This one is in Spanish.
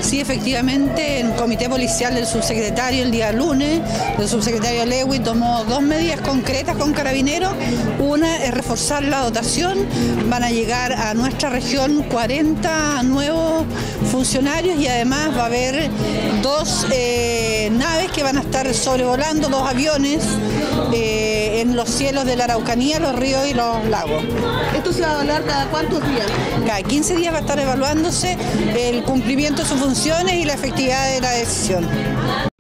Sí, efectivamente, en comité policial del subsecretario el día lunes, el subsecretario Lewin tomó 2 medidas concretas con Carabineros. Una es reforzar la dotación, van a llegar a nuestra región 40 nuevos funcionarios y además va a haber 2 naves que van a estar sobrevolando, 2 aviones en los cielos de la Araucanía, los ríos y los lagos. ¿Esto se va a evaluar cada cuántos días? Cada 15 días va a estar evaluándose el cumplimiento de sus funciones y la efectividad de la decisión.